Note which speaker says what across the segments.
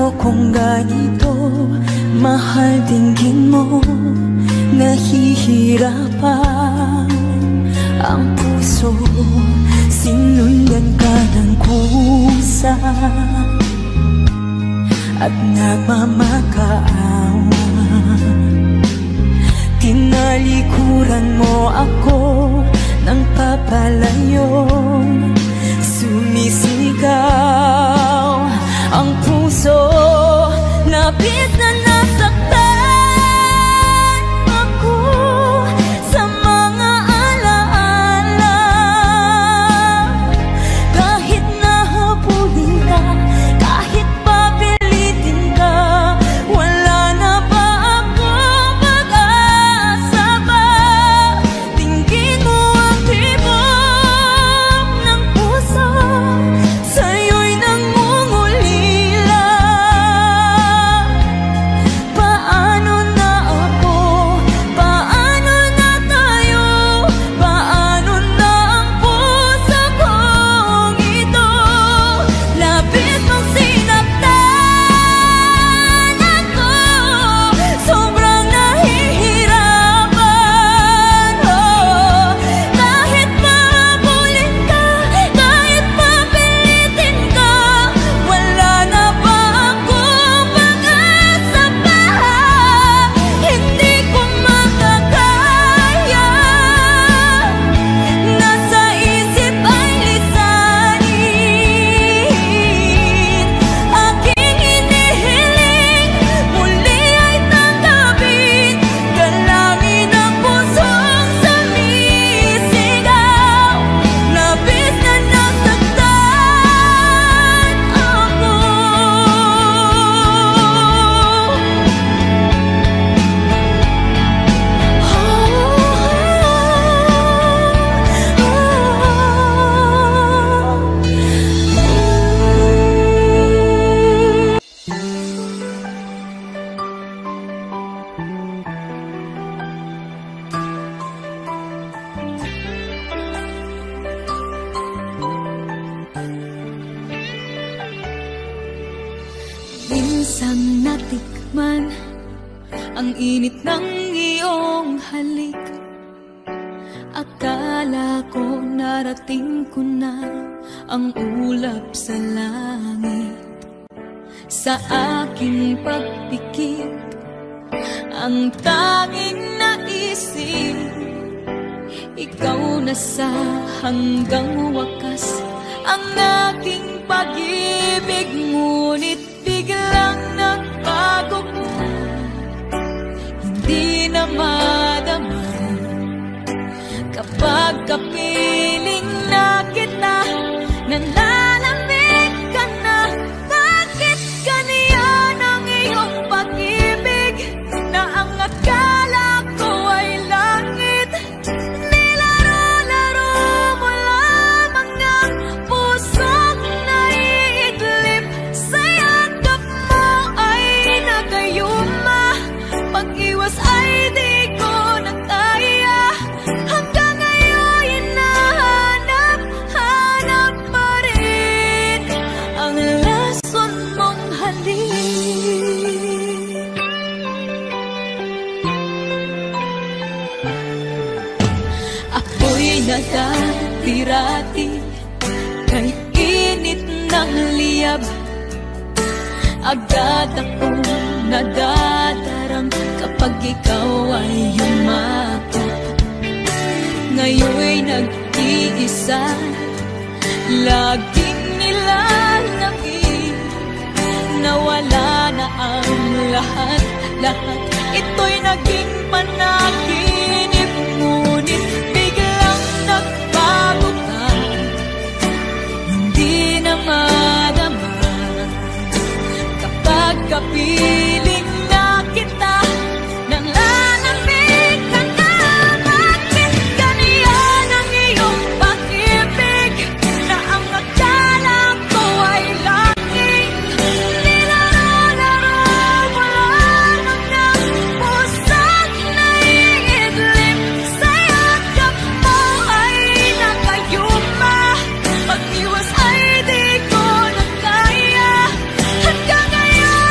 Speaker 1: kong ganito, mahal dinggin mo, nahihirapan ang puso, sinundan ka ng kusa at nagmamakaawa. Tinalikuran mo ako ng papalayo, sumisigaw ang puso, labis na nasaktan ako sa mga alaala. Kahit nahabulin ka, kahit papilitin ka, wala na ba akong pag-asa pa? Tingin mo ang tibok ng puso, sa'yo'y nangungulila. Paano na ako? Paano na tayo? Paano na ang puso kong ito? Labis mong sinaktan ako, sobrang nahihirapan. Oh, kahit mahabulin ka, kahit papilitin ka, wala na ba akong pag-asa pa? Hindi ko makakaya, nasa isip ay lisanin. Aking hinihiling, muli ay tanggapin, dalangin ang pusong sumisigaw. Labis na nasaktan ako. Minsang natikman ang init ng iyong halik, akala ko narating ko na ang ulap sa langit. Sa aking pagpikit, ang tanging naisip, ikaw na sa hanggang wakas ang aking pag-ibig. Ngunit biglang nagbago ka, hindi na madama kapag kapiling na kita, nalalamig ka na. Bakit ganyan ang iyong pag-ibig, na ang akala ko ay langit? Nilaro-laro mo lamang ang pusong naiidlip, sa yakap mo ay nagayuma. Pag-iwas ay di ko na kaya, hanggang ngayon hinahanap-hanap pa rin ang lason mong halik. Ako'y nadati-rati kay init ng liyab, agad akong nadadarang kapag ikaw ay yumakap. Ngayon'y nag-iisa, laging nilalangin, nawala na ang lahat-lahat. Ito'y naging panaginip, ngunit biglang nagbago ka, hindi na madama kapag kapiling na kita, nang lalamig ka na. Bakit ganyan ang iyong pag-ibig, na ang akala ko ay langit? Nilaro-laro mo lamang ng pusong naiidlip, sa yakap mo ay nakayuma. Pag-iwas ay di ko na kaya, hanggang ngayon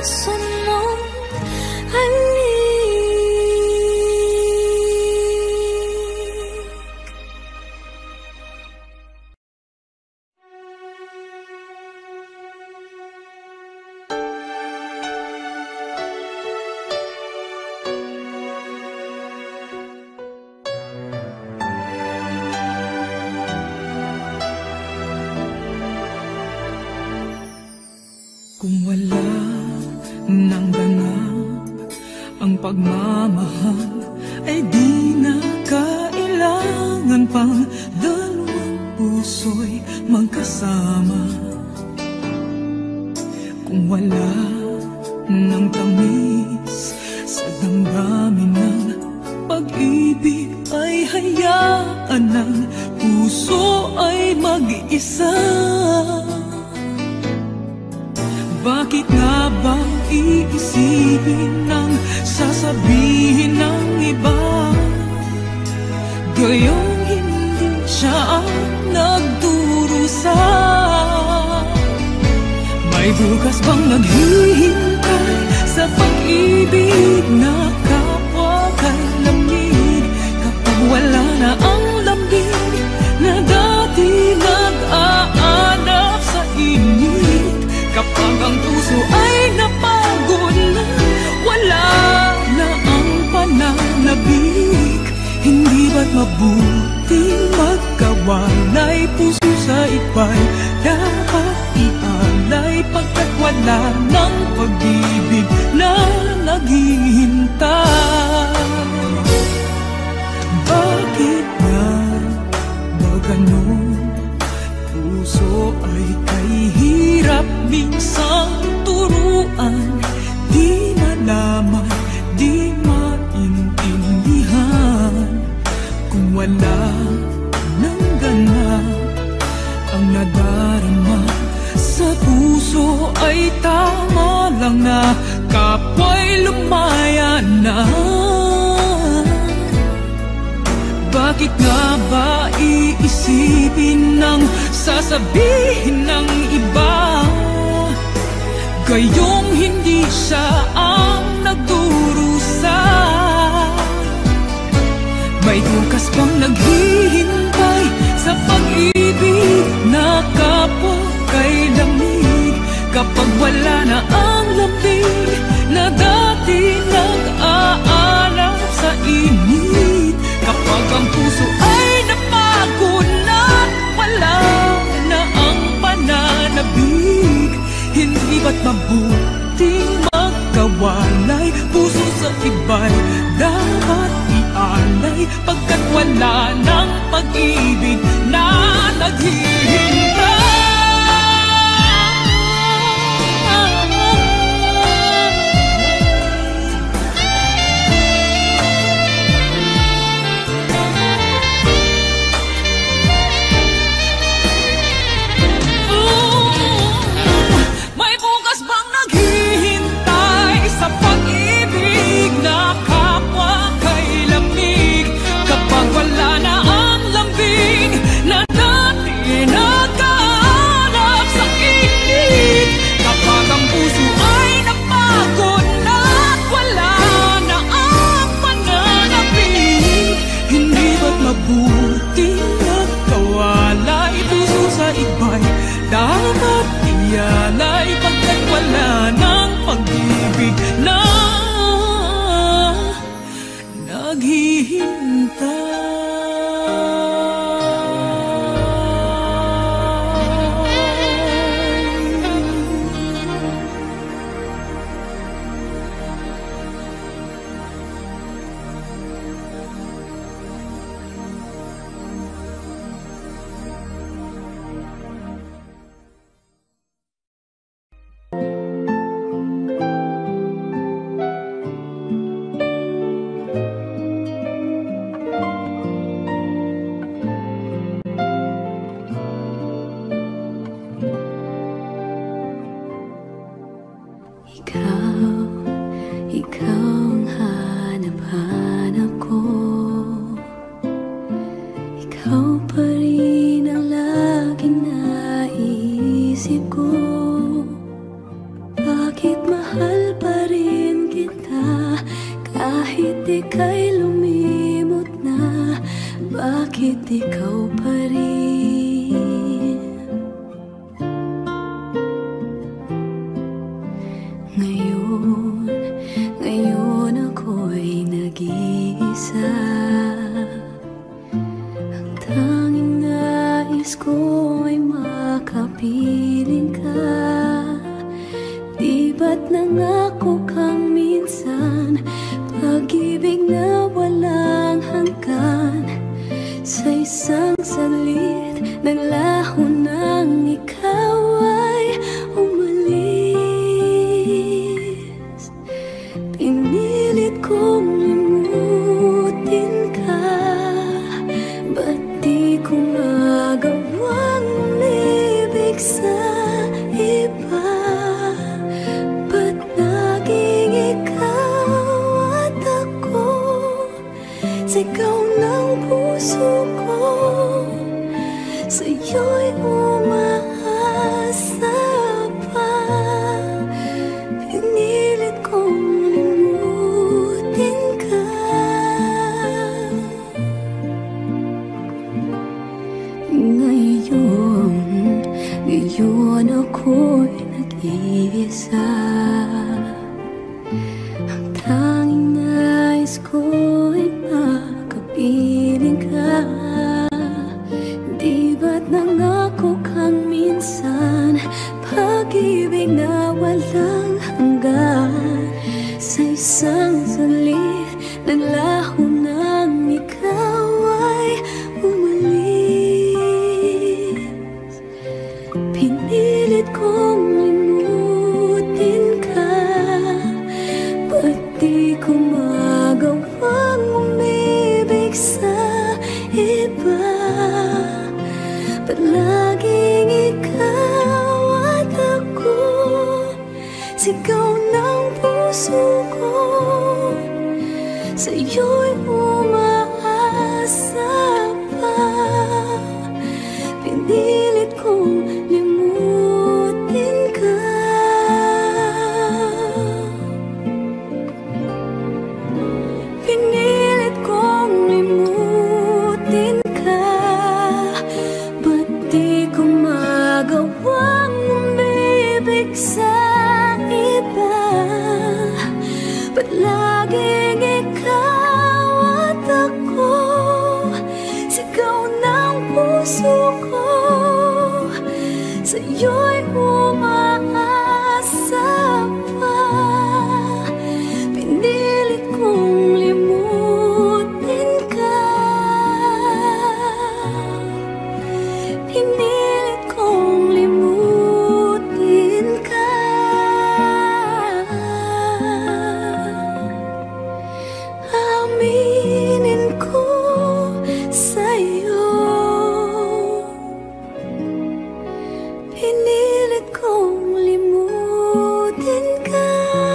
Speaker 1: puso mong halik.
Speaker 2: Kung wala nang ganap ang pagmamahal, ay di na kailangan pang dalawang puso'y magkasama. Kung wala nang tamis sa damdamin ng pag-ibig, ay hayaan ng puso ay mag-isa. Bakit nga bang iisipin ng sasabihin ng iba, gayong hindi siya ang nagdurusa? May bukas bang naghihintay sa pag-ibig na kapwa kay lamig, kapag wala na ang lambing na dati nag-aanap sa init? Kapag ang puso ay napagod na, wala na ang pananabik, hindi ba't mabuting magkawalay? Puso sa iba'y dapat ialay, pagkat wala ng pag-ibig na naghihintay. Bakit nga ba ganun? Puso ay kay hirap minsang turuan, di malaman, di maintindihan. Kung wala nang ganap ang nadarama sa puso, ay tama lang na kapwa'y lumaya na. Bakit nga ba iisipin ng sasabihin ng iba, gayong hindi siya ang nagdurusa? May bukas bang naghihintay sa pag-ibig na kapwa kay lamig, kapag wala na ang lambing na dati nag-aanap sa init? Kapag ang puso ay napagod na, wala na ang pananabik, hindi ba't mabuting magkawalay? Puso sa iba'y dapat ialay, pagkat wala ng pag-ibig na naghihintay. Dapat ialay, pagkat wala ng pag-ibig na naghihintay.
Speaker 1: Bakit mahal ika'y lumimot na, bakit ikaw pa rin? Ngayon ako'y nag-iisa. Ang tanging nais ko ay makapiling ka. Di ba't nangako kang minsan, pag-ibig na walang hanggan, sa isang salit naglaho nang ikaw ay umalis. Pinilit kong limutin ka, ba't di ko magawang umibig sa iba? Ba't naging ikaw at ako, sigaw ng puso ko, sa'yo'y umaasa pa. Pinilit kong limutin ka. Ngayon ako'y nag-iisa. Ang tanging nais ko'y makapiling ka. Di ba't nangako kang minsan, pag-ibig na walang hanggan, sa isang salit naglaho nang ikaw ay umalis. Pinilit kong limutin ka, ba't di ko magawang umibig sa iba? Ba't laging ikaw at ako, sigaw ng puso ko, sa'yo'y umaasa pa. Pinilit kong limutin ka. Pinilit kong limutin ka, ba't di ko magawang umibig sa iba? Ba't laging ikaw at ako, sigaw ng puso ko, sa'yo'y umaasa pa. Pinilit kong limutin ka. Pinilit kong limutin ka. Aminin ko sa'yo, pinilit kong limutin ka.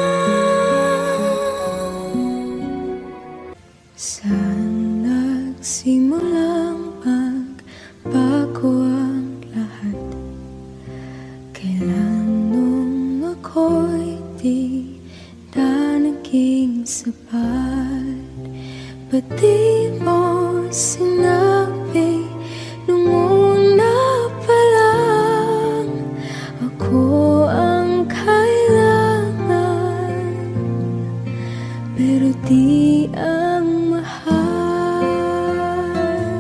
Speaker 1: Saan nagsimulang magbago ang lahat? Kailan nung ako'y di na naging sapat? Ba't di mo sinabi nung una pa lang, ako ang kailangan, pero di ang mahal?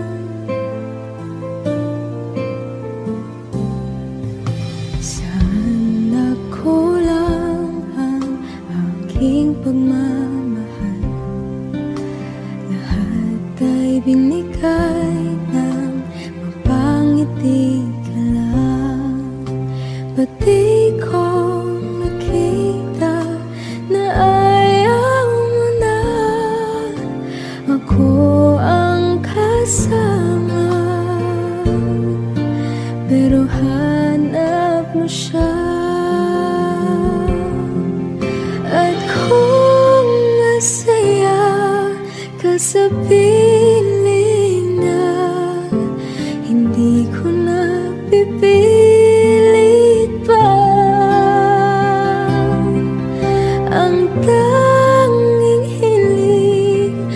Speaker 1: Saan nakulang ang aking pagmamahal? Lahat ay binigay ng mapangiti ka lang. Ba't di ko nakita na ayaw mo na ako ang kasama, pero hanap mo siya? At kung masaya ka sa piling na, hindi ko na pipilit pa. Ang tanging hiling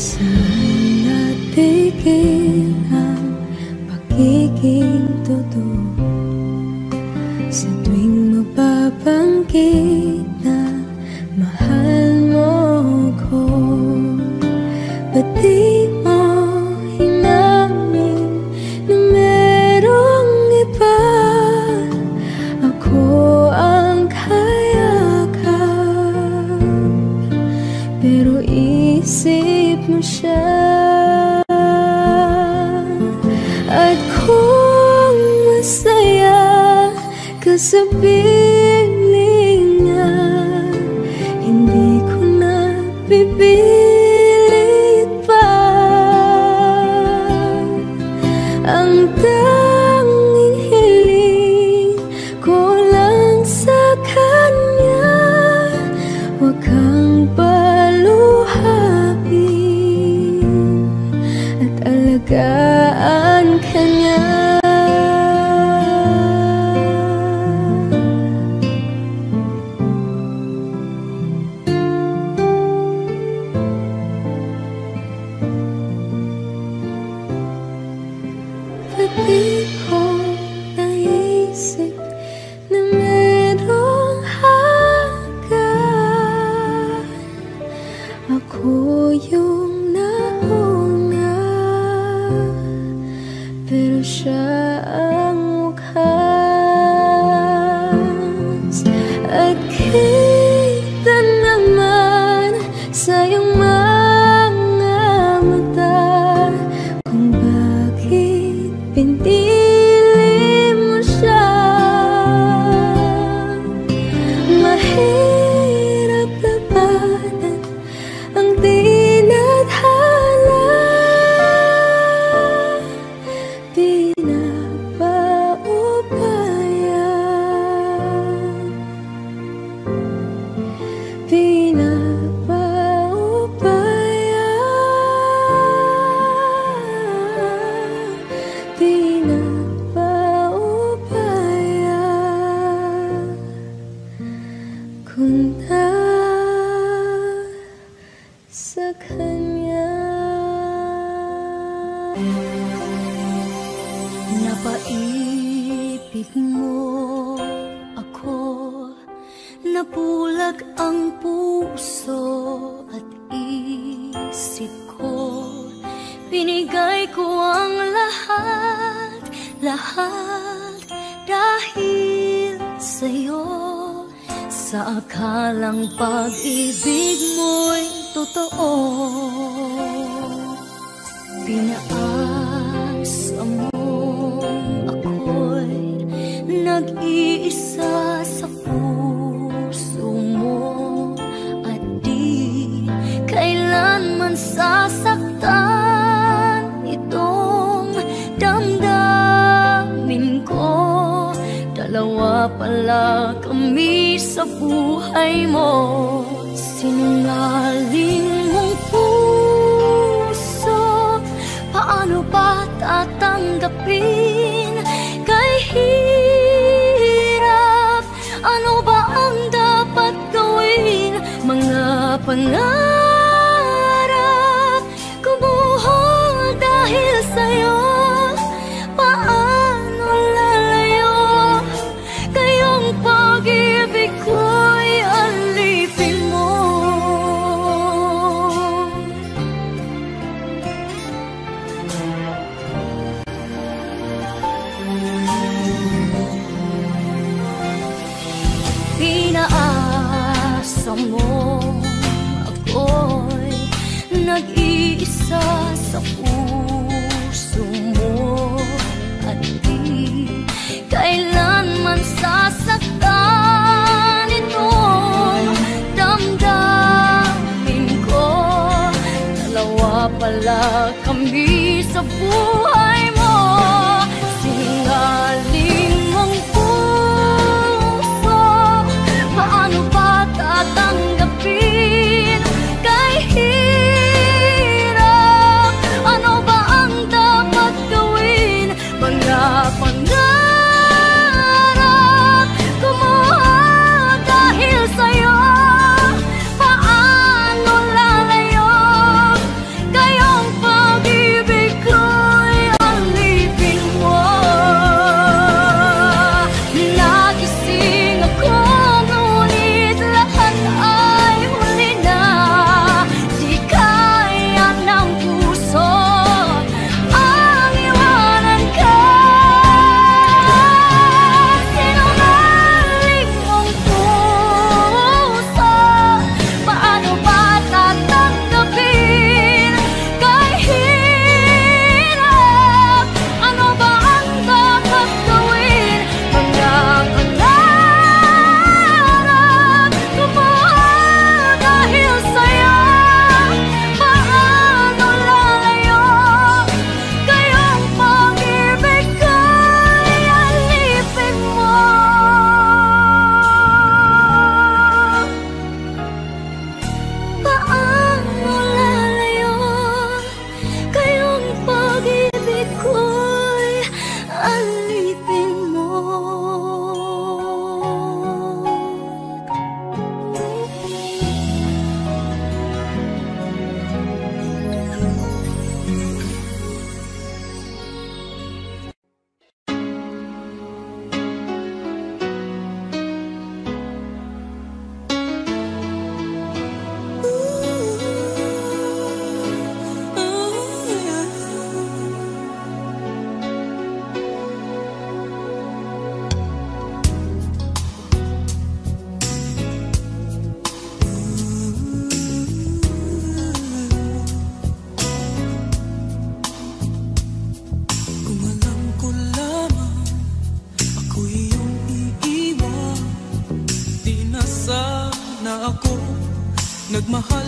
Speaker 1: Saan natigil ang pagiging totoo? Sa tuwing mababanggit na mahal mo ko, ba't di mo hinamin na merong iba? Ako ang kayakap, pero isip mo siya. At kung masaya ka sa piling niya, hindi ko na pipilit pa. Ang tanging hiling ko lang sa kanya, huwag kang paluhain at alagaan ka niya. Di ko naisip na merong hanggan. Ako yung nauna, pero siya ang wakas. At kita naman sa iyong mga mata kung bakit pinili mo siya. Mahirap labanan ang tinadhana, punta sa kanya. Napaibig mo ako, nabulag ang puso at isip ko. Binigay ko ang lahat, lahat dahil sa'yo. Sa akalang pag-ibig mo'y totoo, pinaasa mo ako'y nag-iisa sa puso mo, at di kailanman sasaktan itong damdamin ko. Dalawa pala kami sa buhay mo, sinungaling mong puso. Paano ba tatanggapin kay hirap? Ano ba ang dapat gawin? Mga pangarap kumuhol dahil sa'yo. Paano lalayo? Kayong pag-ibig ko'y alipin mo. Pinaasa mo ako'y nag-iisa sa puso mo, at di kailanman sasaktan itong damdamin ko. Dalawa pala kami sa buhay mo, sinungaling mong puso. Paano ba tatanggapin kay hirap? Ano ba ang dapat gawin? Mga pangarap kumuha dahil sa'yo. Paano lalayo?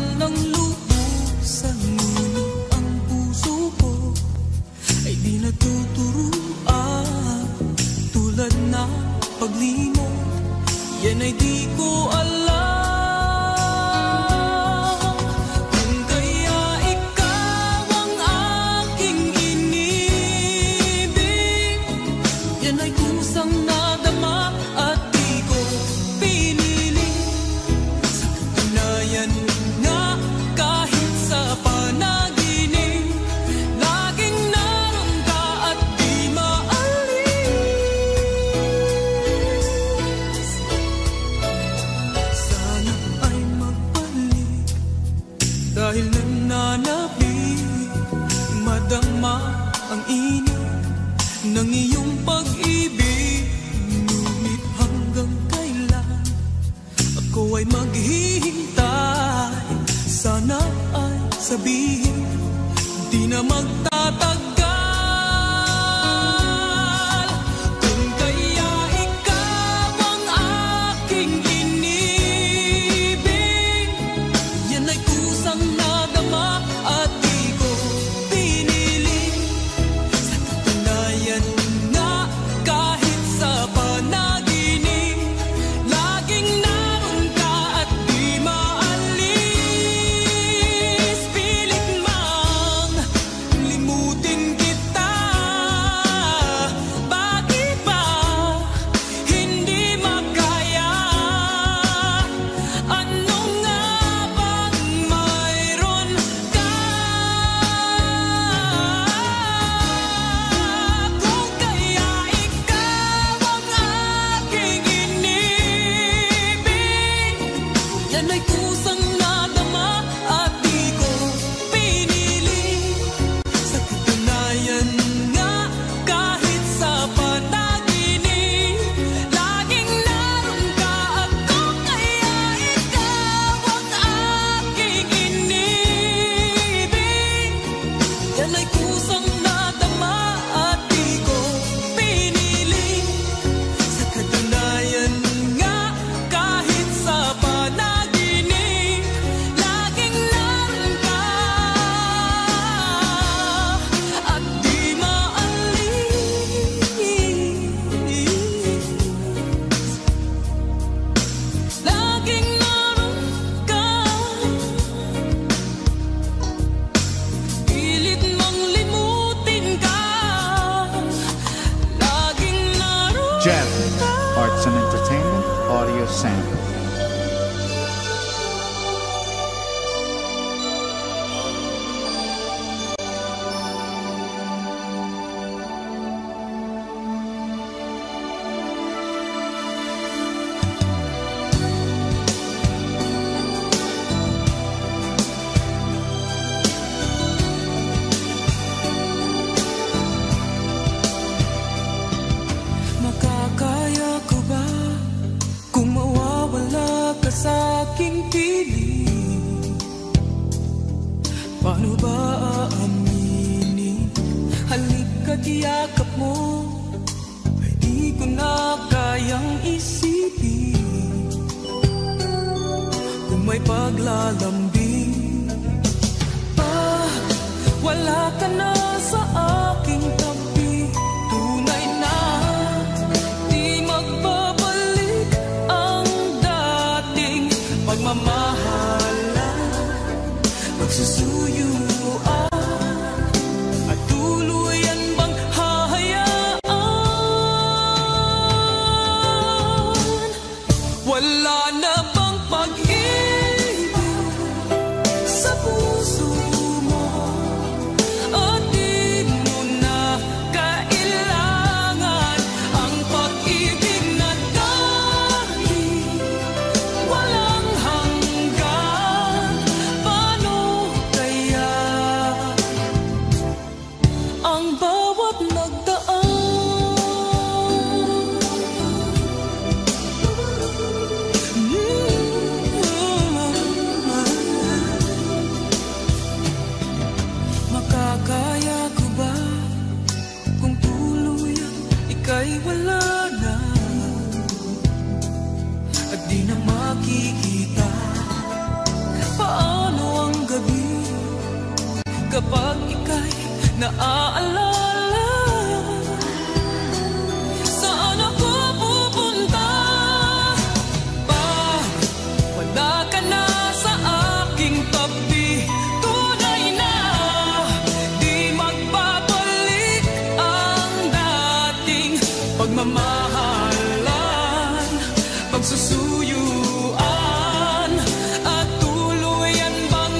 Speaker 2: ng lubos, ngunit ang puso ko ay di natuturuan. Tulad na paglimot, yan ay di ko alam. Kung kaya ikaw ang aking inibig, yan ay kusang nadama at di ko pinili. Sa katunayan nga, kahit sa panaginip, laging naroon ka at di maalis. Sana ay magbalik, dahil nananabik, madama ang init ng iyong pag-ibig. Ngunit hanggang kailan ako ay maghihintay? Sana ay sabihin, di na magtatagal. Kung kaya ikaw ang aking inibig, yan ay kusang nadama at di ko pinili. Sa katunayan nga, kahit sa panaginip, laging naroon ka at di maalis. Pilit mang limutin kita, bakit ba hindi makaya? Ano nga bang mayroon ka? Kung kaya ikaw ang aking inibig, yan ay kusang nadama at di ko pinili. Sa katunayan nga, kahit sa panaginip, laging naroon ka. At kung kaya ikaw ang aking inibig, yan ay kusang nadama at di ko pinili. Sa katunayan nga, kahit sa panaginip, laging naroon ka at di maalis. Laging naroon ka, pilit mong limutin ka, laging naroon
Speaker 3: Jem,
Speaker 2: ka.
Speaker 3: Arts and Entertainment Audio Sample.
Speaker 2: Makakaya ko ba kung mawawala ka sa aking piling? Paano ba aaminin? Halika't yakap mo, ay di ko na kayang isipin. Kung may paglalambing, wala ka na sa aking tabi, tunay na di magbabalik ang dating pagmamahalan. Magsusuyuan at tuluyan bang hahayaan? Wala na bang pag-ibig sa puso mo? At di mo na kailangan ang pag-ibig na dahil walang hanggan. Paano kaya naaalala. Saan ako pupunta pag wala ka na sa aking tabi? Tunay na di magbabalik ang dating pagmamahalan, pagsusuyuan, at tuluyan bang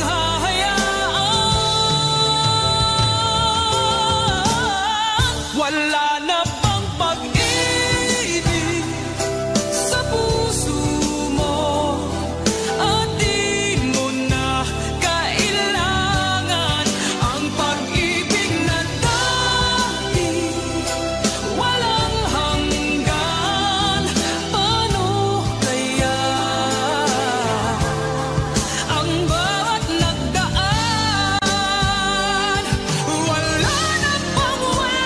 Speaker 2: hahayaan? Wala na bang pag-ibig sa puso mo, at di mo na kailangan ang pag-ibig na dati walang hanggan. Paano kaya ang bawat nagdaan? Wala na bang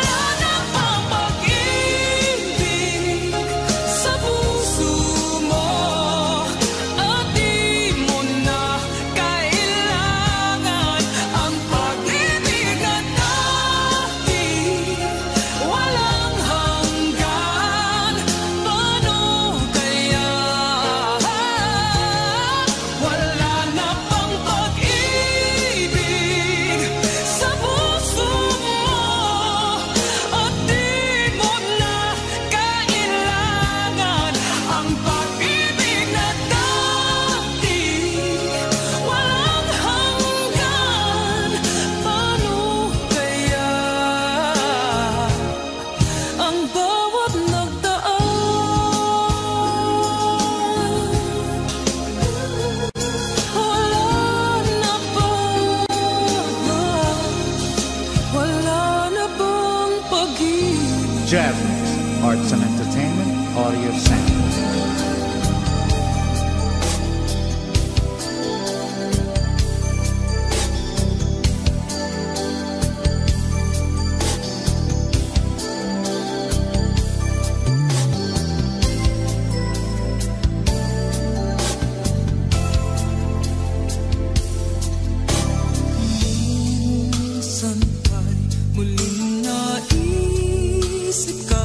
Speaker 2: pag-ibig sa puso mo, at di mo na kailangan ang pag-ibig na dati walang hanggan. Paano kaya? Wala na bang pag-ibig sa puso mo, at di mo na kailangan ang pag-ibig na dati walang hanggan. Paano kaya ang bawat nagdaan? Wala na bang pag-ibig?
Speaker 3: Jazz Mix, Arts and Entertainment, Audio Sample.
Speaker 2: Minsan ay muling naisip ka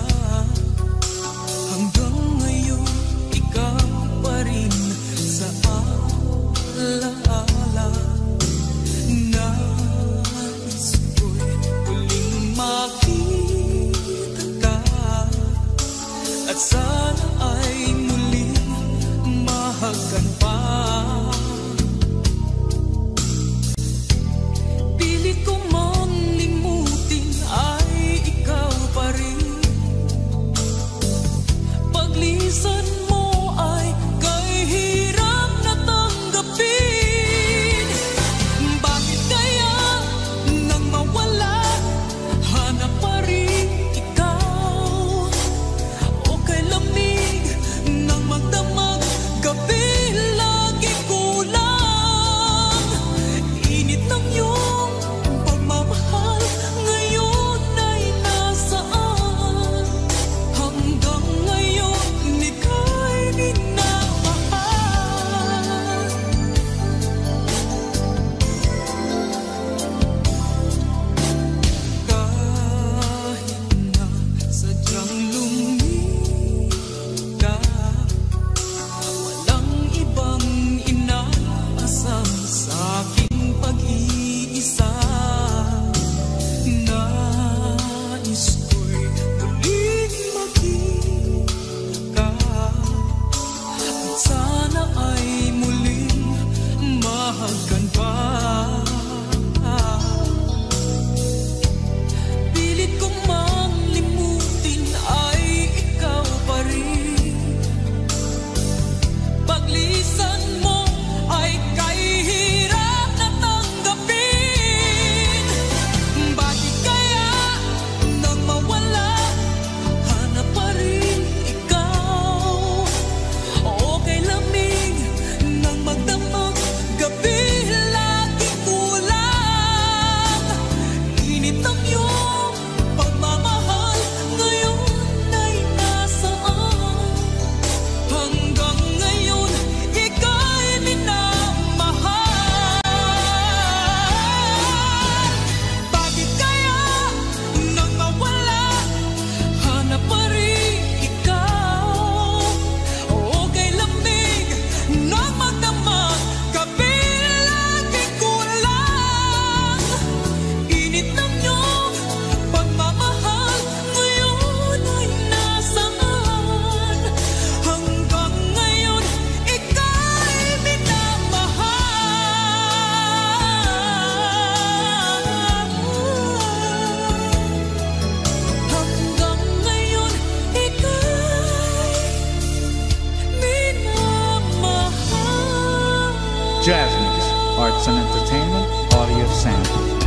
Speaker 3: and entertainment, audio sound.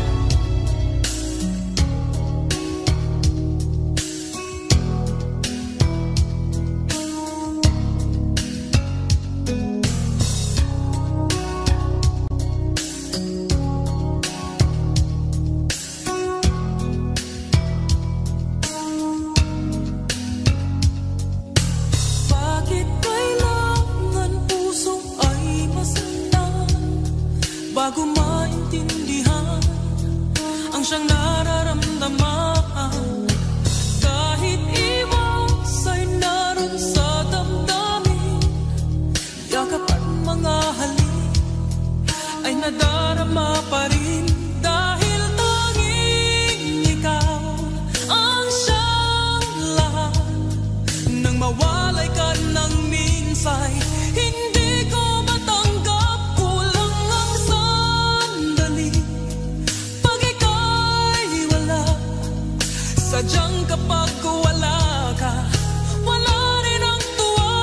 Speaker 2: Bago maintindihan ang siyang nararamdaman, kahit iwas ay naroon sa damdamin, yakap at mga halik ay nadarama pa rin, dahil tanging ikaw ang siyang lahat. Nang mawalay ka ng minsay, hindi ko matanggap, kulang ang sandali. Pag ika'y wala, sadyang kapag wala ka, wala rin ang tuwa.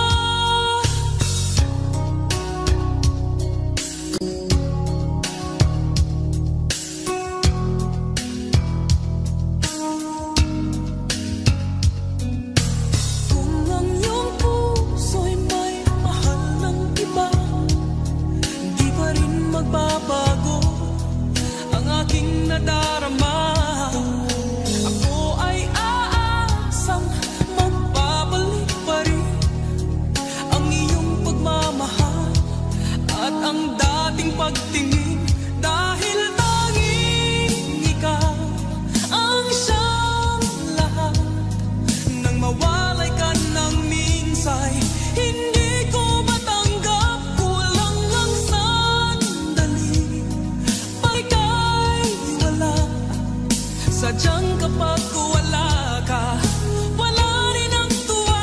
Speaker 2: Kung ang iyong puso'y may mahal ng iba, di pa rin magbabago ang aking nadarama. Ako ay aasang magbabalik pa rin ang iyong pagmamahal at ang dating pagtingin, dahil tanging ikaw ang siyang lahat. Nang mawalay ka ng minsay, hindi ko matanggap, kulang ang sandali. Pag ika'y wala, sadyang kapag wala ka, wala rin ang tuwa.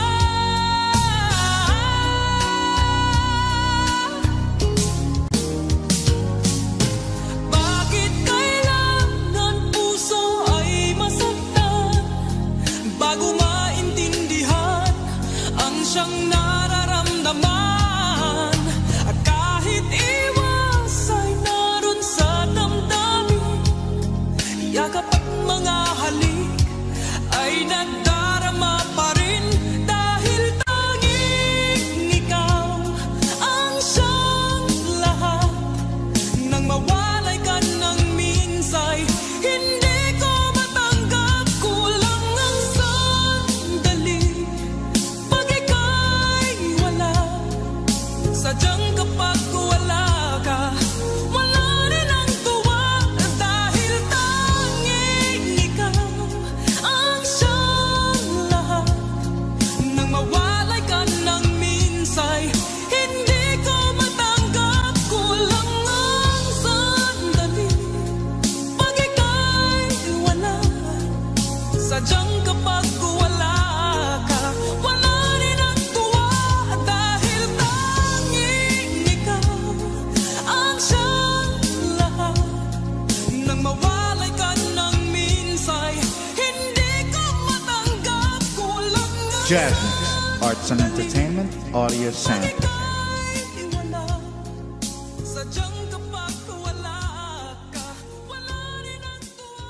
Speaker 2: Bakit kailangan puso ay masaktan bago maintindihan ang siyang nararamdaman? At kahit iwas ay naroon sa damdamin, yakap at mga halik ay nadarama pa rin, dahil tanging ikaw ang siyang lahat. Nang mawalay ka ng minsay, hindi ko matanggap, kulang ang sandali. Pag ika'y wala, sadyang kapag wala ka, wala rin ang tuwa, dahil tanging ikaw ang siyang lahat. Nang mawalay ka ng minsay, hindi ko matanggap, kulang ang sandali. Pag ika'y wala, sadyang kapag wala ka, wala rin ang tuwa, dahil tanging ikaw ang siyang lahat. Nang mawalay ka ng minsay, hindi ko matanggap, kulang ang
Speaker 3: Jazz Mix, arts and entertainment, audio sound.
Speaker 2: ika'y wala, sadyang kapag wala ka, wala rin ang tuwa.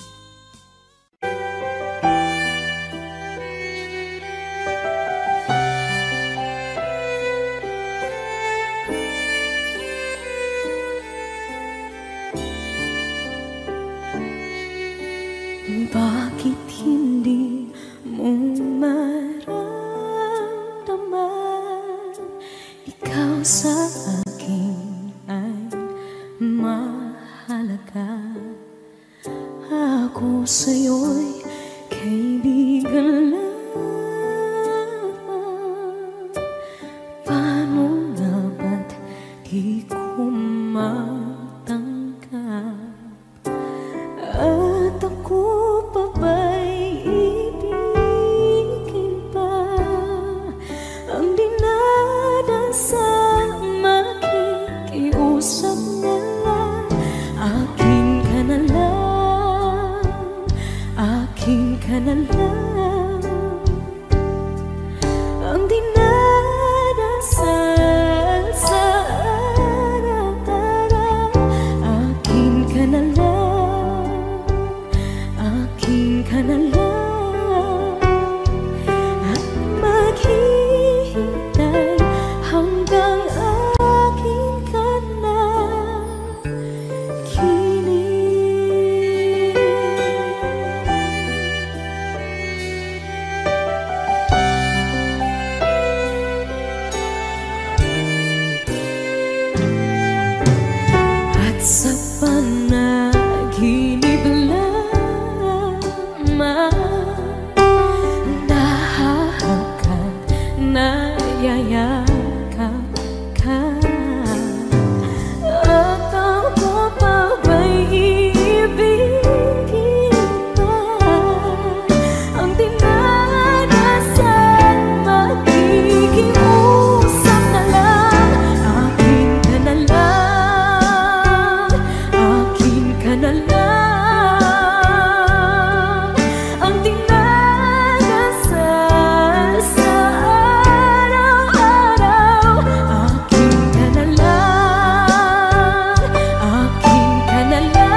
Speaker 1: Bakit hindi mo maramdaman, ikaw sa akin ay mahalaga. Ako sa'yo'y kaibigan lang. Paano nga ba't di ko matanggap? At ako pa ba'y ibigin pa? Ang dinadasang makikiusap na lang, akin ka na lang, akin ka na lang. Ang dinadasal sa araw-araw, panaginip lamang, nahahangkan, nayayakap ka, at ako pa ba'y iibigin pa? Ang dinadasan, makikiusap na lang. Akin ka na lang, akin ka na lang. Ang dinadasal sa araw-araw. Akin ka na lang, akin ka na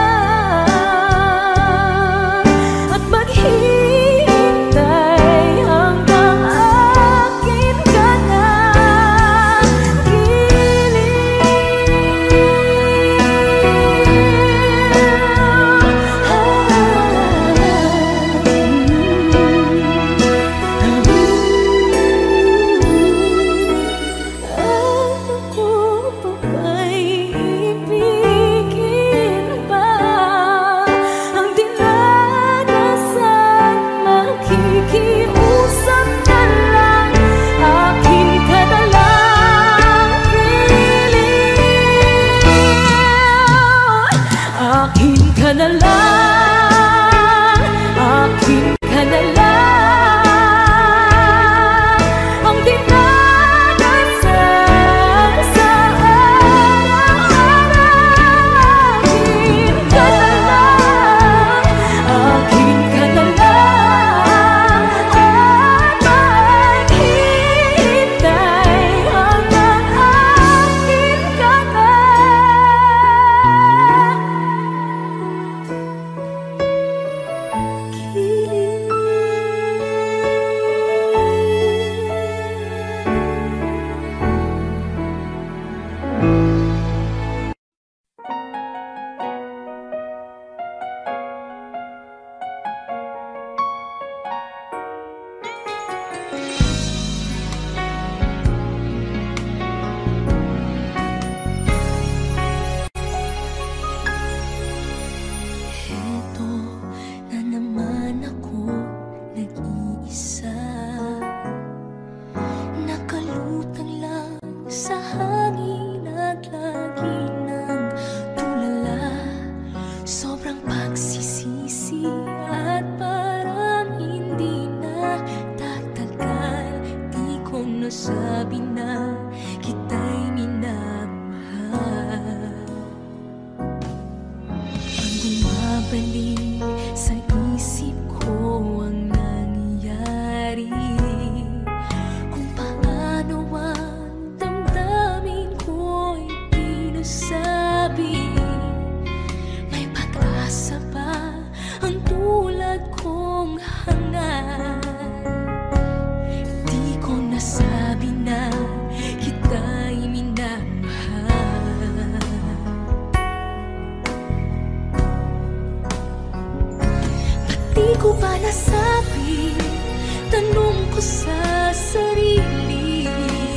Speaker 1: lang. At maghihintay hanggang akin ka na Ako pa ba'y ibigin pa? Ang dinadasan, makikiusap na lang. Akin ka na lang, akin ka na lang, akin ka na lang. Ang dinadasal sa araw-araw. Akin ka na lang, akin ka na lang. At maghihintay hanggang akin ka na. Eto na naman ako, nag-iisa, nakalutang lang sa hangin at lagi ng tulala. Sobrang pagsisisi at parang hindi na tatagal. Di ko nasabi na kita'y minamahal. Ang bumabalik sa isip ko ang nangyari, kung paano ang damdamin ko'y di nasabi. May pag-asa pa ang tulad kong hangat. Di ko nasabi na kita'y minamahal. Di ko ba nasabi? Tanong ko sa sarili.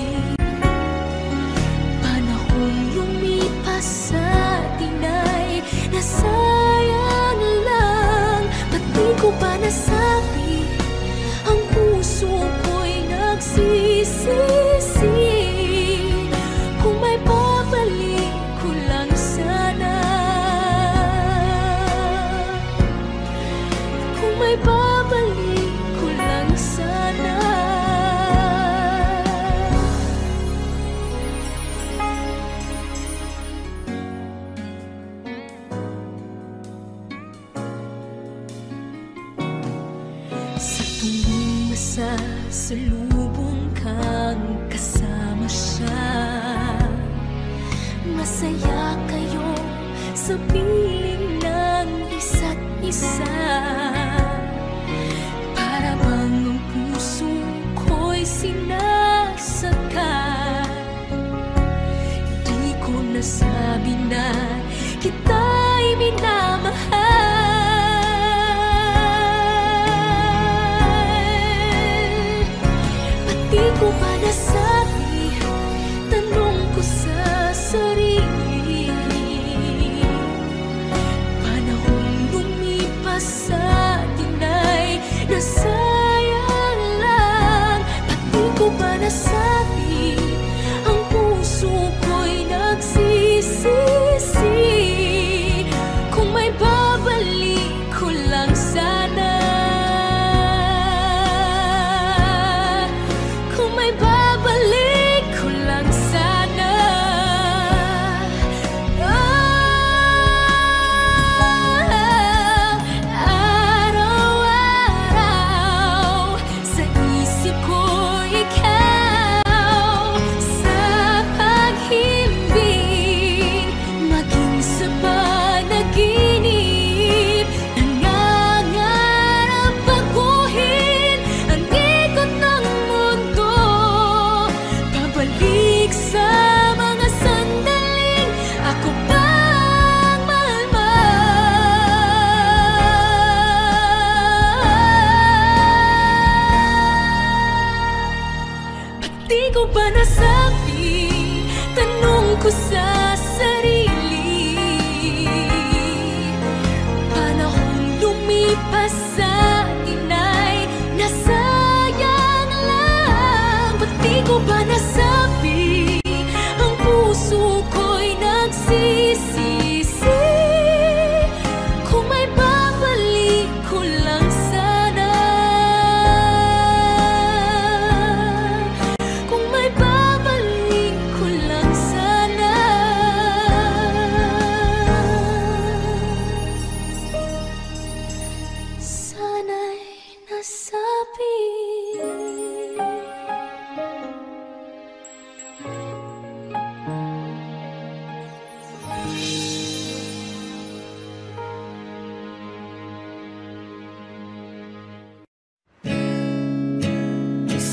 Speaker 1: Panahong lumipas sa atin ay nasayang lang. Ba't di ko ba nasabi? Ang puso ko'y nagsisisi. Kung may babalik ko lang sana, kung may babalik ko lang sana. Sa tuwing masasalubong kang kasama siya, masaya kayo sa piling ng isa't isa. Para bang ang puso ko'y sinasakal. Di ko nasabi na kita'y minamahal. Ba't di ko ba nasabi? Tanong ko sa sarili.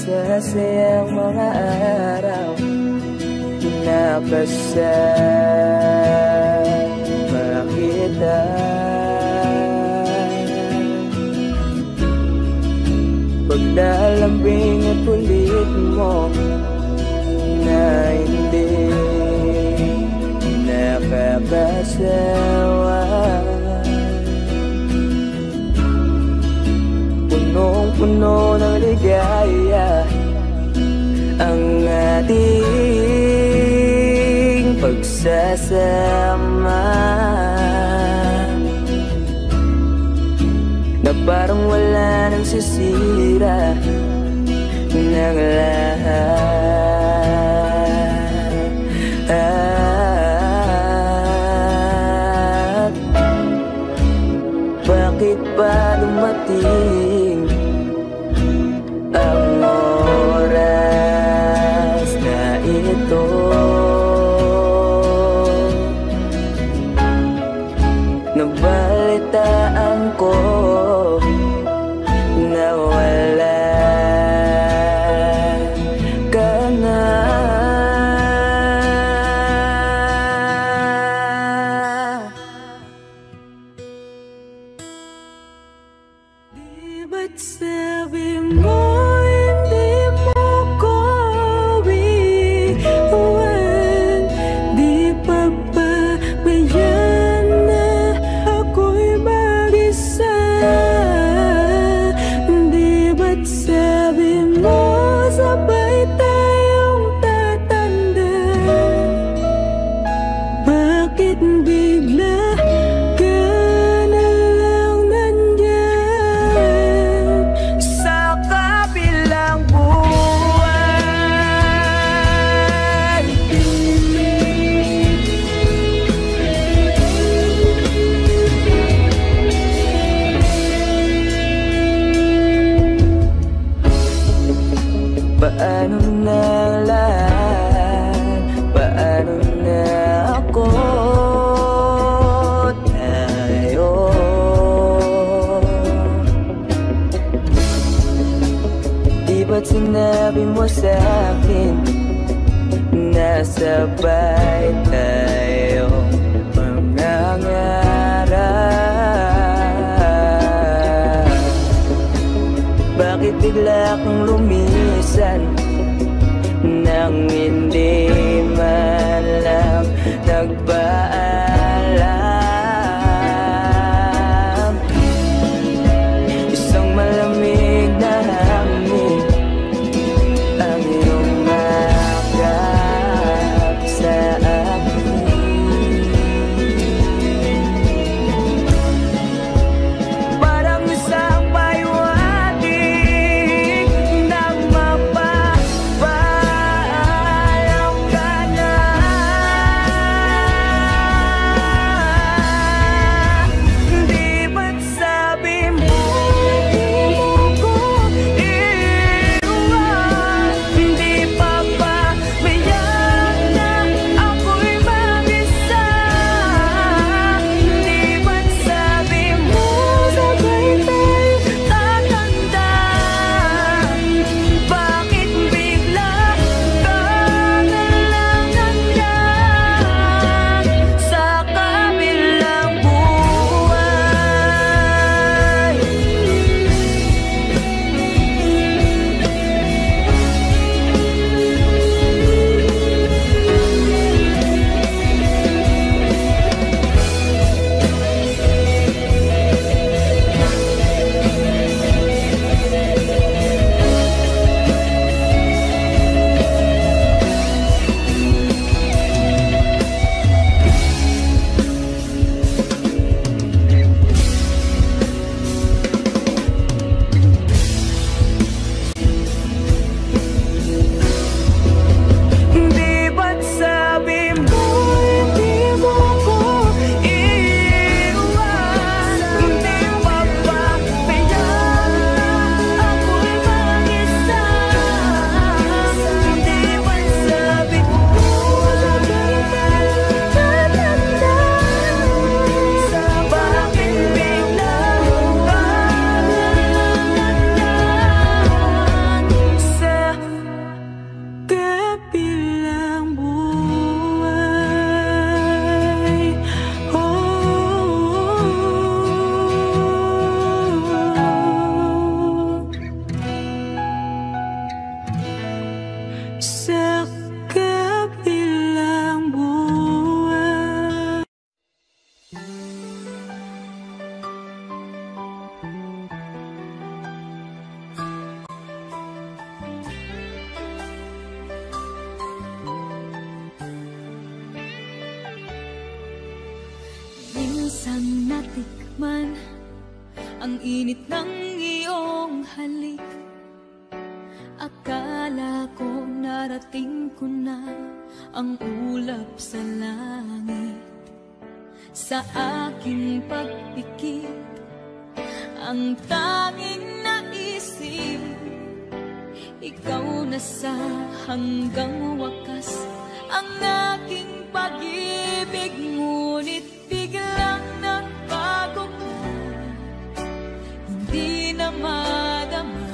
Speaker 4: masasayang mga araw na kasama kita. Paglalambing at kulit mo na hindi nakakasawa, punong-puno ng ligaya ang ating pagsasama, na parang wala nang sisira ng lahat. Bakit ba dumating ang oras na ito? Nabalitaan ko na wala ka na. Di ba't sabi mo hindi mo ko iwan? Di pa ba ngayon na ako'y mag-isa? Di ba't sabi mo sabay tayong tatanda? Bakit bigla ka na lang nandyan sa kabilang buwan? Paano na lahat? Paano na ako? Tayo di ba't sinabi mo sa'kin na sabay tayo mangangarap? Bakit bigla kang lumisan nang hindi man lang nagpaalam? Isang malamig na hangin ang iyong makap sa akin. Parang isang paywating ng mapapaalam.
Speaker 1: Minsan natikman ang init ng iyong halik. Akala ko narating ko na ang ulap sa langit. Sa aking pagpikit, ang tanging naisip, ikaw na sa hanggang wakas ang aking pag-ibig. Ngunit biglang nagbago ka, hindi na madama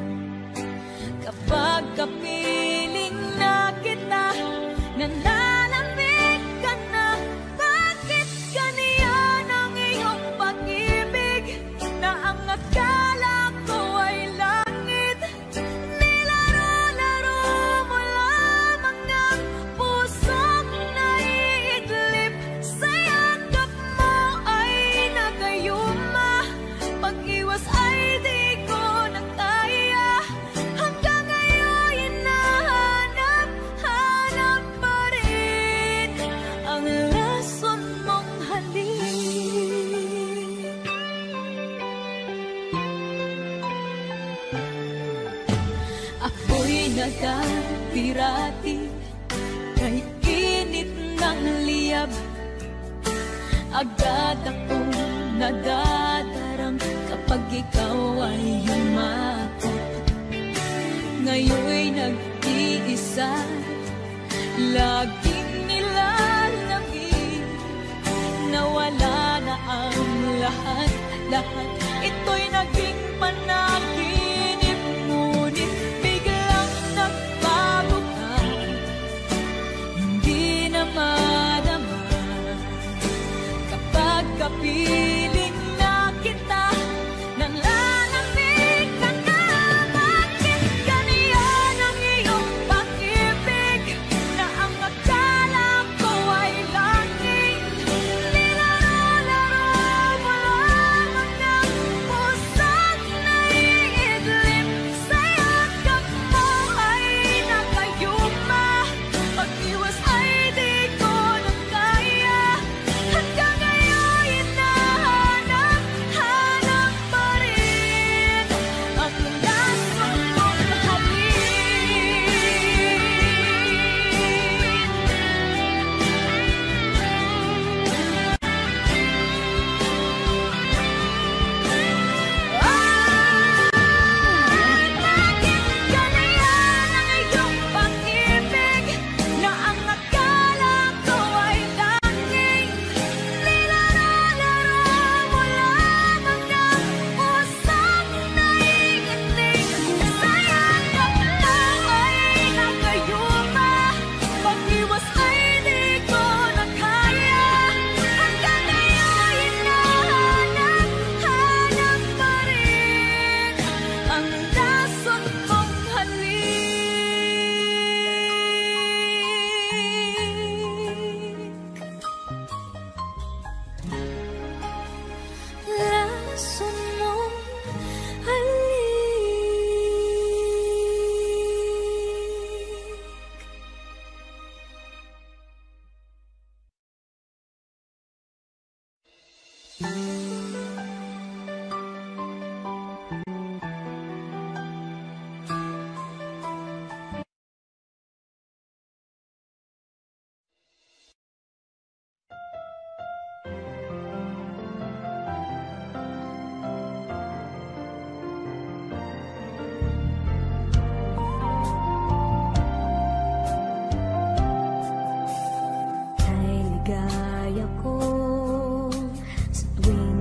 Speaker 1: kapag kapiling na kita. Nananabik ka na, bakit ganyan ang iyong pag-ibig? Na ang akala ko ay langit, nilaro-laro mo lamang ang pusong naiidlip. Sa yakap mo ay nagayuma, pag-iwas ay di ko na kaya. Hanggang ngayon hinahanap-hanap pa rin ang lason mong halik. Ako'y nagpirati kay init ng liyab. Agad akong nadadarang kapag ikaw ay yumakap. Ngayon'y nag-iisa, laging nilalamig. Nawala na ang lahat. Ito'y naging panaginip. Ngunit biglang nagbago ka, hindi na madama kapag kapiling na kita. Nanlalamig ka na, bakit ganyan ang iyong pag-ibig? Na ang akala ko ay langit, nilaro-laro mo lamang ang pusong naiidlip. Sa yakap mo ay nakayuma, pag-iwas ay di ko na kaya. Hanggang ngayon hinahanap-hanap pa rin ang lason mong bakit ganyan ang iyong pag-ibig? Na ang akala ko ay langit, nilaro-laro mo lamang ang pusong naiinig. Sa yakap mo ay nagayuma, pag-iwas ay di ko na kaya. Hanggang ngayon hinahanap-hanap pa rin ang lason mong halik. Lason mong halik. Kay ligaya ko sa tuwing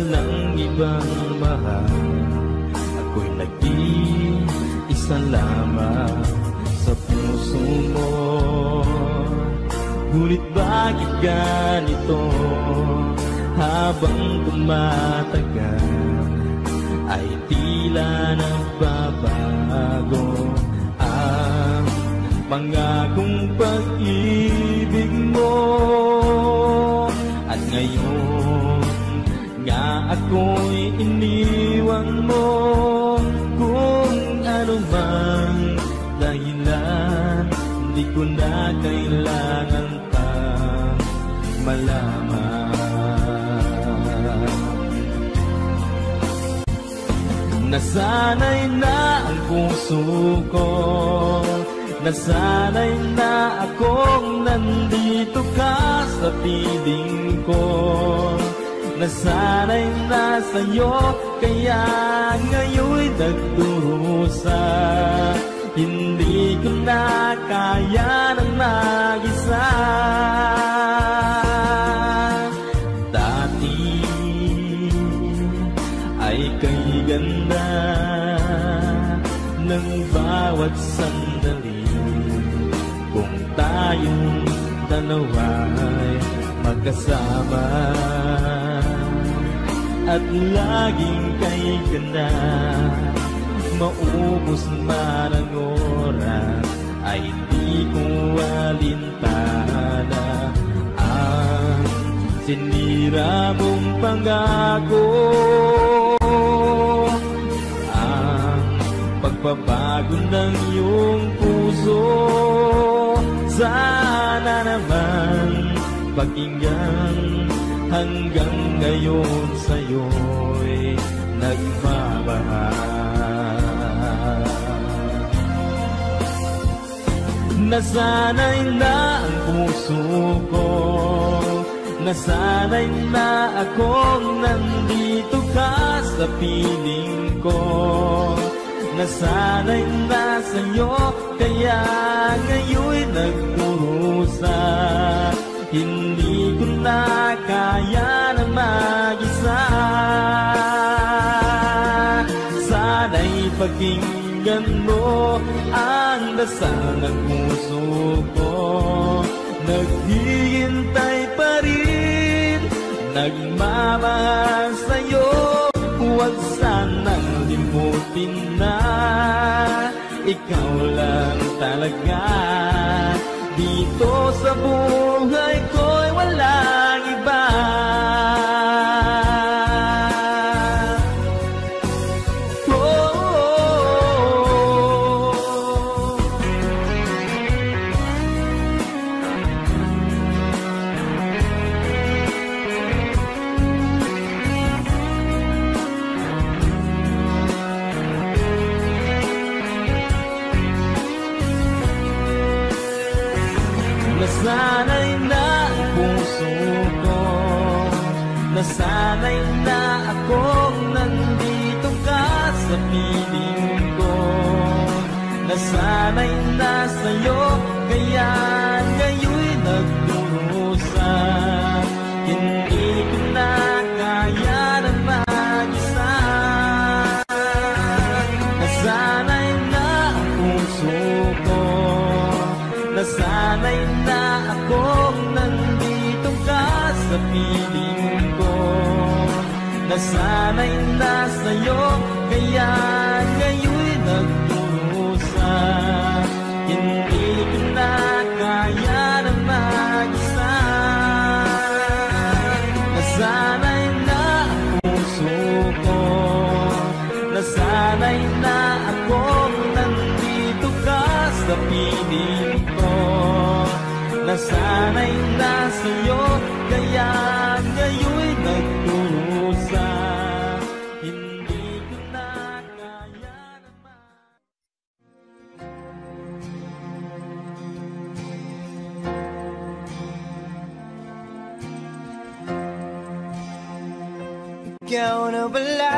Speaker 5: walang ibang mahal. Ako'y nag-iisa lamang sa puso mo. Ngunit bakit ganito? Habang tumatagal ay tila nagbabago ang pangakong pag-ibig mo. At ngayon nga ako'y iniwan mo. Kung ano mang dahilan, di ko na kailangan pang malaman. Nasanay na ang puso ko, nasanay na akong nandito ka sa piling ko. Nasanay na sa'yo, kaya ngayon'y nagdurusa. Hindi ko na kaya ng mag-isa. Dati ay kay ganda ng bawat sandali. Kung tayong dalawa'y magkasama at laging kay ganda, maubos man ang oras ay di ko alintana ang sinira mong pangako. Ang pagbabago ng iyong puso, sana naman pakinggan. Hanggang ngayon sa'yo'y nagmamahal. Nasanay na ang puso ko, nasanay na akong nandito ka sa piling ko. Nasanay na sa'yo, kaya ngayon'y nagkurusa. Hindi ko na kaya na mag-isa. Sana'y pakinggan mo ang dasal ng puso ko. Naghihintay pa rin, nagmamahal sa'yo. Huwag sanang limutin na ikaw lang talaga. Dito sa buhay ko'y walang iba. Nasanay na ang puso ko, nasanay na akong nandito ka sa piling ko. Nasanay na sa'yo, kaya ngayon'y nagdurusa. Hindi ko na kaya na mag-isa. Nasanay na ang puso ko, nasanay na akong nandito ka sa piling ko. Nasanay na sa'yo, kaya ngayon'y nagdurusa. Hindi ko na kaya na mag-isa. Nasanay na ang puso ko, nasanay na akong nandito ka sa piling ko. Nasanay na sa'yo, kaya ngayon'y nagdurusa. Hindi ko na kaya naman.
Speaker 6: Ikaw na bala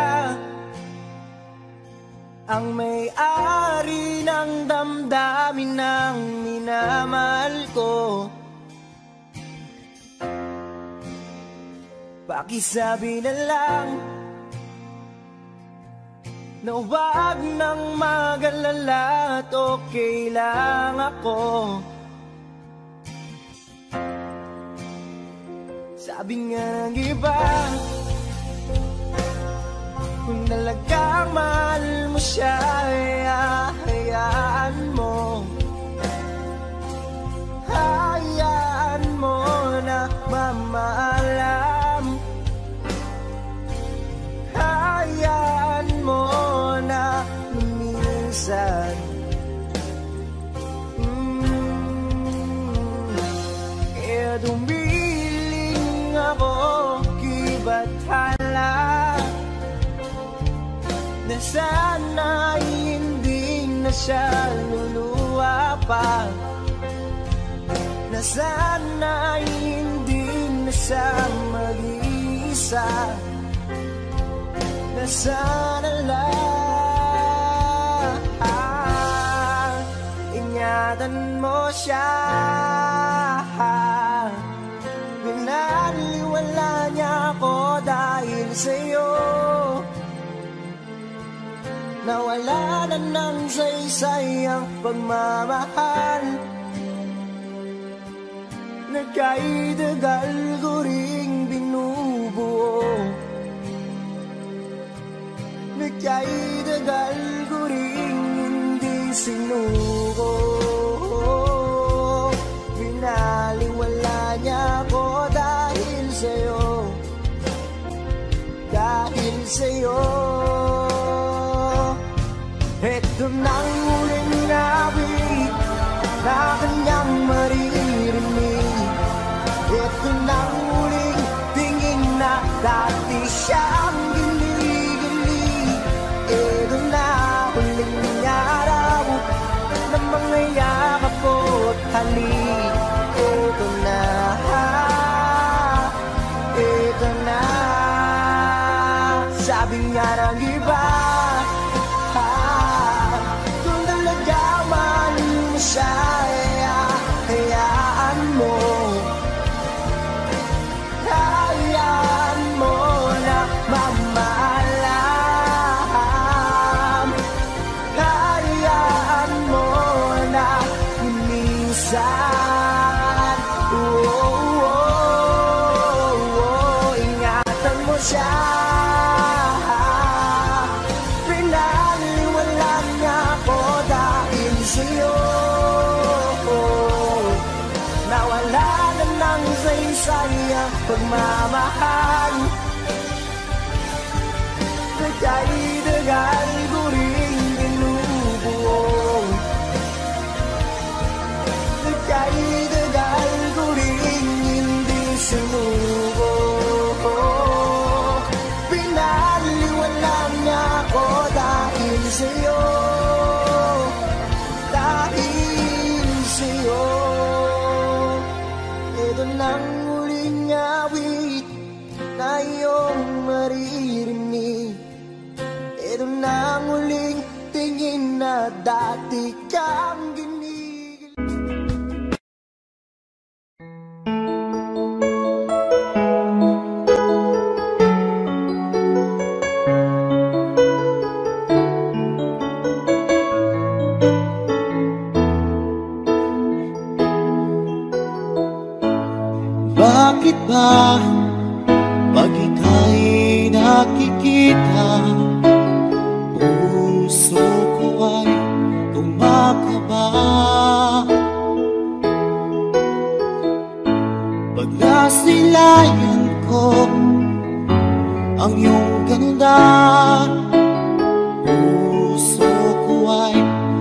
Speaker 6: ang may-ari ng damdamin ng minamahal ko. pakisabi na lang na huwag nang mag-alala at okay lang ako. Sabi nga ng iba, kung talagang mahal mo siya, hayaan mo. Hayaan mo na mamaalam. Hayaan mo na minsan kaya dumiling ako kibathala na sana hindi na siya luluwa pa, na sana hindi na siya mag-iisa, na sana lang ingatan mo siya. Pinaliwala niya ako dahil sa'yo, nawala na ng saysay ang pagmamahal. Nagkaidagal ko ring binubuo, nagkaidagal ko ring hindi sinuko. Pinaliwala niya ako dahil sa'yo, dahil sa'yo. Ito nang huling awit na kanyang maririnig. Ito nang huling tingin na dati siyang gili-gili. Ito na huling araw na mga yakap ko't halik. Ito na, ito na. Sabi nga ng iba, kung talaga man mo siya, hayaan mo. Hayaan mo na mamaalam. Hayaan mo na minsan ingatan mo siya. Pinaliwala niya ako dahil sa'yo, nawala na ng saysay ang pagmamahal. Nagkaidagal ko ring binubuo, nagkaidagal ko ring hindi sinuko. Pinaliwala niya ako dahil sa'yo, dahil sa'yo. Ito nang huling awit na iyong maririnig. Ito nang huling tingin na dati kang ginigil.
Speaker 7: Bakit ba pag ika'y nakikita, puso ko ay kumakaba? Pag nasilayan ko ang iyong ganda, puso ko ay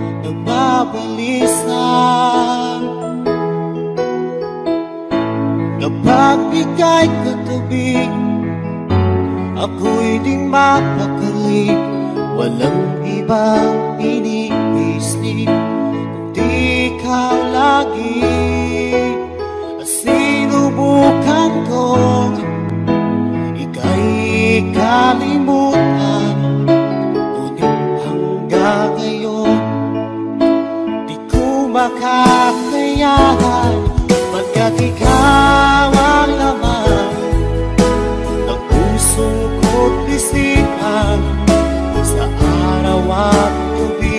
Speaker 7: nagbabalisan. Kapag ika'y katabi, ako'y di mapakali. Walang ibang iniisip kundi ikaw lagi. Sinubukan ko ika'y kalimutan, ngunit hanggang ngayon di ko makakayanan. Pagkat ikaw ang laman ng kaisipan sa araw at gabi.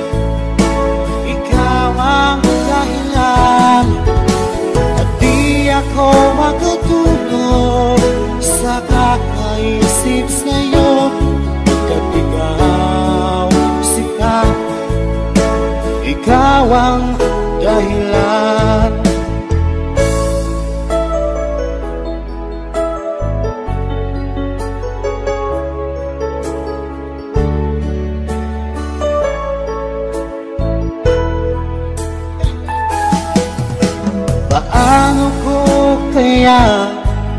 Speaker 7: Ikaw ang dahilan at di ako makatulog sa kakaisip sa'yo. Pagkat ikaw sika, ikaw ang dahilan. Paano ko kaya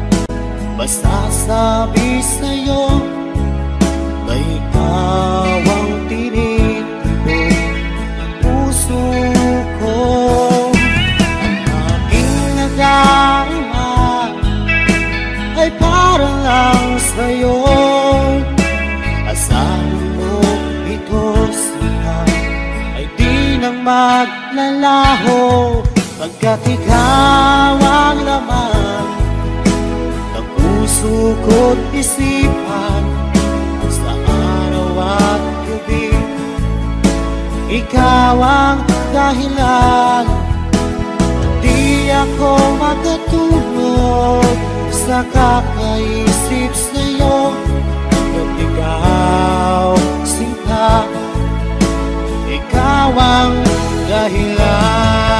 Speaker 7: masasabi sa'yo na ikaw ang tinitibok ng puso ko? Ang aking nadarama ay para lang sa'yo. Asahan mo ito siya ay di nang maglalaho, pagkat ikaw ang laman ng puso ko't isipan sa araw at gabi. Ikaw ang dahilan, di ako makatulog sa kakaisip sa'yo. Pagkat ikaw sinta, ikaw ang dahilan.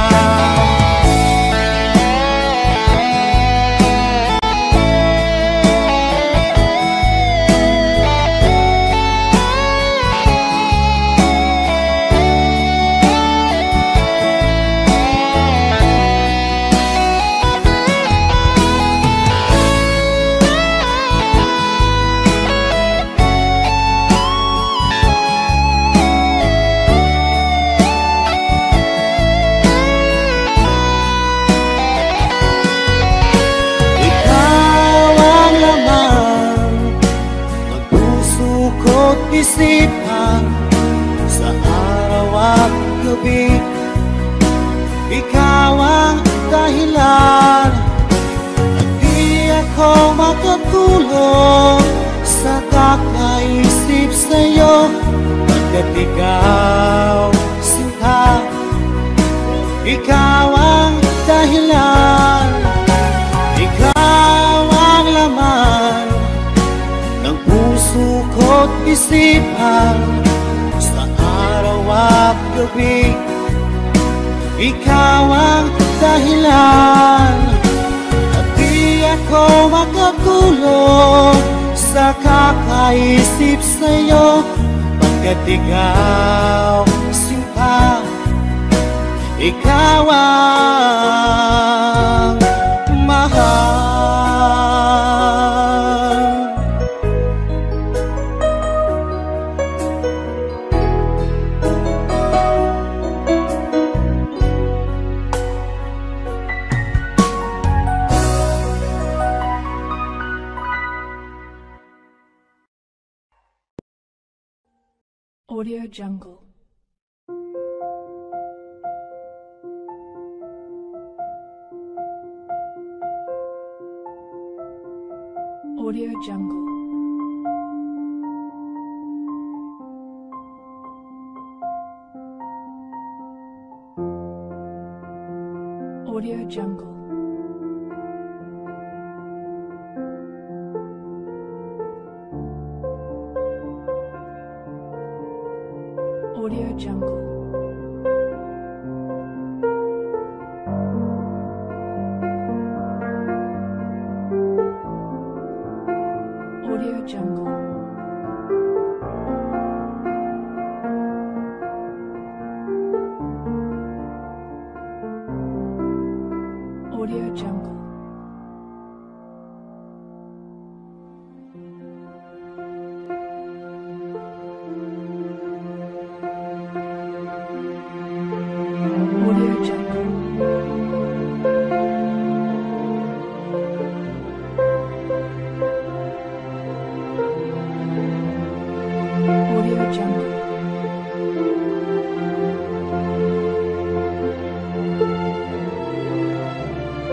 Speaker 7: Isipan sa araw at gabi. Ikaw ang dahilan at di ako makatulog sa kakaisip sa'yo. Pagkat ikaw sinta, ikaw ang dahilan. Ikaw ang laman ng puso ko't isipan sa araw at gabi. Ikaw ang dahilan at di ako makatulog sa kakaisip sa'yo. Pagkat ikaw sinta, ikaw ang mahal.
Speaker 8: Audio Jungle. Audio Jungle. Audio Jungle. Audio Jungle. Audio Jungle. Audio Jungle.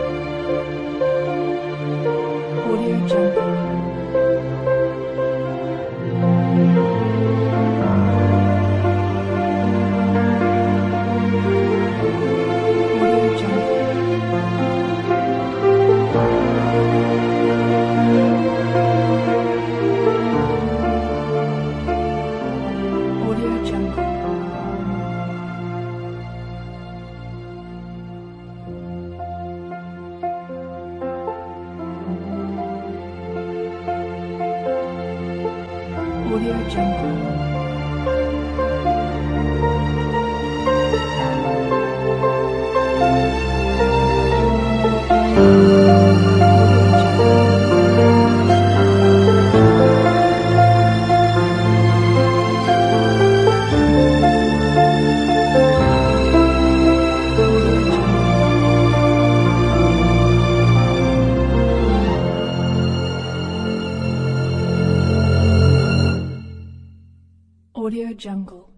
Speaker 8: Audio Jungle. Audio Jungle. Audio Jungle.